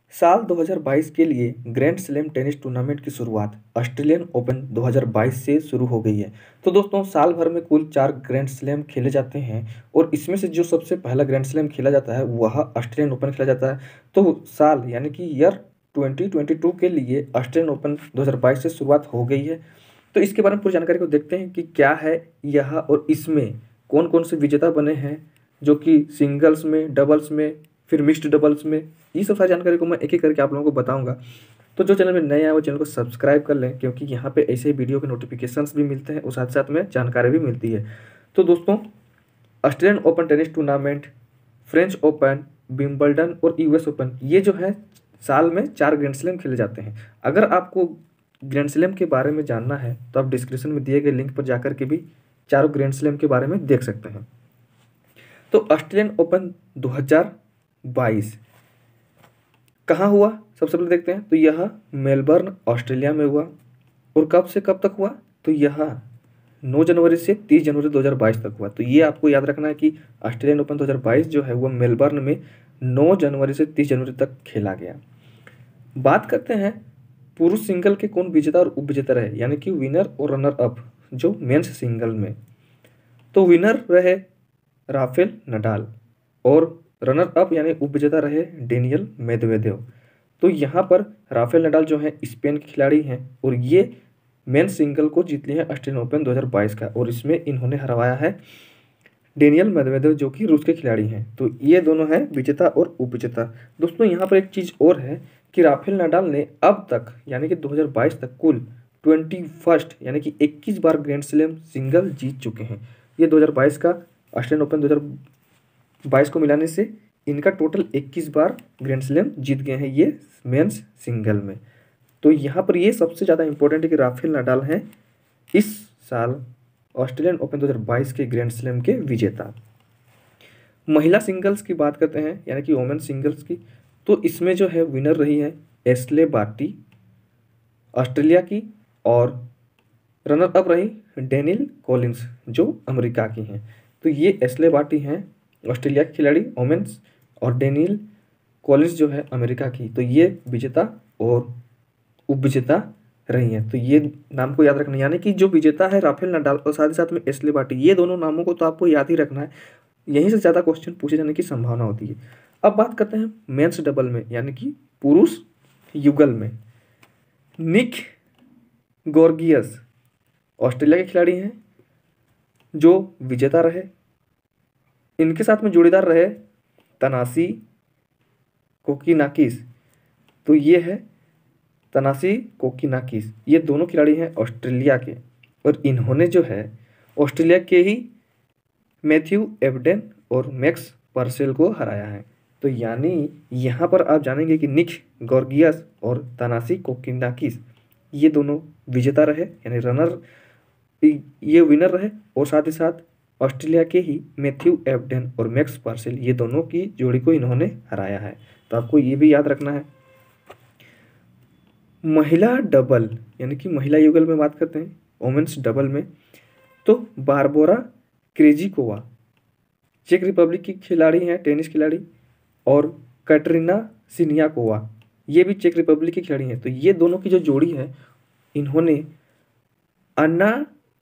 साल 2022 के लिए ग्रैंड स्लैम टेनिस टूर्नामेंट की शुरुआत ऑस्ट्रेलियन ओपन 2022 से शुरू हो गई है। तो दोस्तों, साल भर में कुल 4 ग्रैंड स्लैम खेले जाते हैं और इसमें से जो सबसे पहला ग्रैंड स्लैम खेला जाता है वह ऑस्ट्रेलियन ओपन खेला जाता है। तो साल यानी कि ईयर 2022 के लिए ऑस्ट्रेलियन ओपन 2022 से शुरुआत हो गई है। तो इसके बारे में पूरी जानकारी को देखते हैं कि क्या है यह और इसमें कौन कौन से विजेता बने हैं, जो कि सिंगल्स में, डबल्स में, फिर मिक्स्ड डबल्स में। ये सब सारी जानकारी को मैं एक एक करके आप लोगों को बताऊंगा। तो जो चैनल में नए आए वो चैनल को सब्सक्राइब कर लें, क्योंकि यहाँ पे ऐसे ही वीडियो के नोटिफिकेशंस भी मिलते हैं और साथ साथ में जानकारी भी मिलती है। तो दोस्तों, Australian Open tennis tournament, French Open, Wimbledon और यूएस ओपन, ये जो है साल में 4 ग्रैंड स्लैम खेले जाते हैं। अगर आपको ग्रैंड स्लैम के बारे में जानना है तो आप डिस्क्रिप्शन में दिए गए लिंक पर जाकर के भी चारों ग्रैंड स्लैम के बारे में देख सकते हैं। तो ऑस्ट्रेलियन ओपन 2022 कहाँ हुआ, सबसे पहले देखते हैं। तो यह मेलबर्न ऑस्ट्रेलिया में हुआ। और कब से कब तक हुआ, तो यह 9 जनवरी से 30 जनवरी 2022 तक हुआ। तो ये आपको याद रखना है कि ऑस्ट्रेलियन ओपन 2022 जो है वह मेलबर्न में 9 जनवरी से 30 जनवरी तक खेला गया। बात करते हैं पुरुष सिंगल के कौन विजेता और उपविजेता रहे, यानी कि विनर और रनर अप जो मेंस सिंगल में। तो विनर रहे राफेल नडाल और रनर अप यानी उपविजेता रहे डेनियल मेदवेदेव। तो यहाँ पर राफेल नडाल जो है स्पेन के खिलाड़ी हैं और ये मेंस सिंगल को जीत लिए हैं ऑस्ट्रेलियन ओपन 2022 का, और इसमें इन्होंने हरवाया है डेनियल मेदवेदेव जो कि रूस के खिलाड़ी हैं। तो ये दोनों हैं विजेता और उपविजेता। दोस्तों, यहाँ पर एक चीज़ और है कि राफेल नडाल ने अब तक यानी कि 2022 तक कुल 21 यानी कि 21 बार ग्रैंड स्लैम सिंगल जीत चुके हैं। ये 2022 का ऑस्ट्रेलियन ओपन 2022 को मिलाने से इनका टोटल 21 बार ग्रैंड स्लैम जीत गए हैं ये मेंस सिंगल में। तो यहाँ पर ये सबसे ज़्यादा इंपॉर्टेंट है कि राफेल नडाल हैं इस साल ऑस्ट्रेलियन ओपन 2022 के ग्रैंड स्लैम के विजेता। महिला सिंगल्स की बात करते हैं यानी कि वोमेन सिंगल्स की, तो इसमें जो है विनर रही है एश्ले बार्टी ऑस्ट्रेलिया की, और रनर अप रही डेनियल कॉलिंस जो अमेरिका की हैं। तो ये एश्ले बार्टी हैं ऑस्ट्रेलिया की खिलाड़ी वोमेन्स, और डेनियल कॉलिंस जो है अमेरिका की। तो ये विजेता और उपविजेता रही हैं। तो ये नाम को याद रखना, यानी कि जो विजेता है राफेल नडाल और साथ ही साथ में एश्ले बार्टी, ये दोनों नामों को तो आपको याद ही रखना है। यहीं से ज़्यादा क्वेश्चन पूछे जाने की संभावना होती है। अब बात करते हैं मेंस डबल में यानी कि पुरुष युगल में। निक गोर्गियस ऑस्ट्रेलिया के खिलाड़ी हैं जो विजेता रहे। इनके साथ में जोड़ीदार रहे तनासी कोकिनाकिस। तो ये है तनासी कोकिनाकिस, ये दोनों खिलाड़ी हैं ऑस्ट्रेलिया के, और इन्होंने जो है ऑस्ट्रेलिया के ही मैथ्यू एबडेन और मैक्स पर्सेल को हराया है। तो यानी यहाँ पर आप जानेंगे कि निक गोर्गियस और तनासी कोकिनाकिस ये दोनों विजेता रहे यानी रनर, ये विनर रहे, और साथ ही साथ ऑस्ट्रेलिया के ही मैथ्यू एबडेन और मैक्स पर्सेल ये दोनों की जोड़ी को इन्होंने हराया है। तो आपको ये भी याद रखना है। महिला डबल यानी कि महिला युगल में बात करते हैं वोमेन्स डबल में, तो बारबोरा क्रेजिकोवा चेक रिपब्लिक की खिलाड़ी हैं, टेनिस खिलाड़ी, और कैटरीना सिनियाकोवा ये भी चेक रिपब्लिक की खिलाड़ी हैं। तो ये दोनों की जो जोड़ी है इन्होंने अन्ना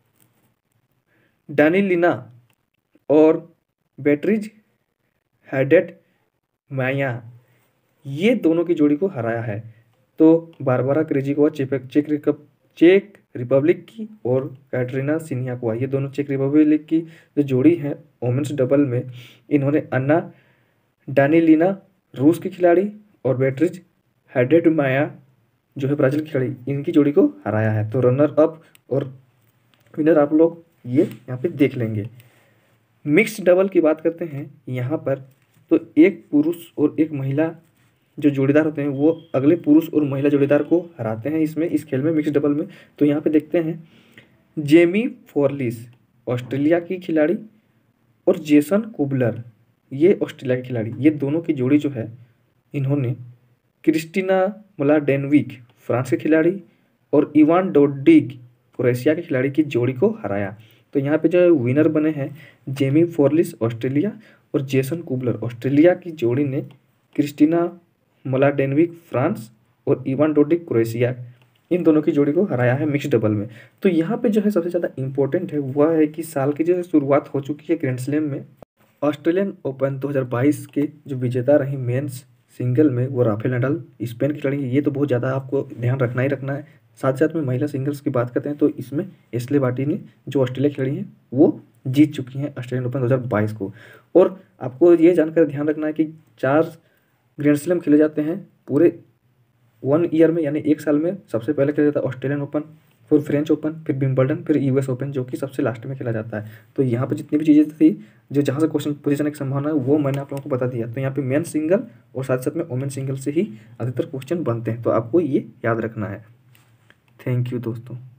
डानिलिना और बेट्रिज हैडेट माया ये दोनों की जोड़ी को हराया है। तो बारबरा क्रेजिकोवा चेक रिपब्लिक की और कैटरीना सिनियाकोवा ये दोनों चेक रिपब्लिक की जो जोड़ी है वोमेन्स डबल में, इन्होंने अन्ना डानिलिना रूस की खिलाड़ी और बेट्रिज हैडेट माया जो है ब्राज़ील की खिलाड़ी, इनकी जोड़ी को हराया है। तो रनर अप और विनर आप लोग ये यहाँ पे देख लेंगे। मिक्स्ड डबल की बात करते हैं यहाँ पर, तो एक पुरुष और एक महिला जो जोड़ीदार होते हैं वो अगले पुरुष और महिला जोड़ीदार को हराते हैं इसमें, इस खेल में मिक्स्ड डबल में। तो यहाँ पे देखते हैं जेमी फोर्लिस ऑस्ट्रेलिया की खिलाड़ी और जेसन कुबलर ये ऑस्ट्रेलिया के खिलाड़ी, ये दोनों की जोड़ी जो है इन्होंने क्रिस्टीना मलाडेनविक फ्रांस के खिलाड़ी और इवान डोडिग क्रोएशिया के खिलाड़ी की जोड़ी को हराया। तो यहाँ पे जो विनर बने हैं जेमी फोर्लिस ऑस्ट्रेलिया और जेसन कुबलर ऑस्ट्रेलिया की जोड़ी ने क्रिस्टीना मलाडेनविक फ्रांस और इवान डोडिक क्रोएशिया, इन दोनों की जोड़ी को हराया है मिक्स डबल में। तो यहाँ पे जो है सबसे ज़्यादा इंपॉर्टेंट है वह है कि साल की जो है शुरुआत हो चुकी है ग्रैंड स्लैम में। ऑस्ट्रेलियन ओपन 2022 के जो विजेता रही मेंस सिंगल में वो राफेल नडाल स्पेन की खिलाड़ी, ये तो बहुत ज़्यादा आपको ध्यान रखना ही रखना है। साथ साथ में महिला सिंगल्स की बात करते हैं तो इसमें एशले बार्टी ने जो ऑस्ट्रेलिया खिलाड़ी हैं वो जीत चुकी हैं ऑस्ट्रेलियन ओपन 2022 को। और आपको ये जानकर ध्यान रखना है कि 4 ग्रैंड स्लैम खेले जाते हैं पूरे 1 ईयर में, यानी 1 साल में। सबसे पहले खेला जाता है ऑस्ट्रेलियन ओपन, फिर फ्रेंच ओपन, फिर विंबलडन, फिर यूएस ओपन जो कि सबसे लास्ट में खेला जाता है। तो यहाँ पे जितनी भी चीज़ें थी जो जहाँ से क्वेश्चन पूछने की संभावना है वो मैंने आप लोगों को बता दिया। तो यहाँ पे मेन सिंगल और साथ साथ में वोमेन सिंगल से ही अधिकतर क्वेश्चन बनते हैं, तो आपको ये याद रखना है। थैंक यू दोस्तों।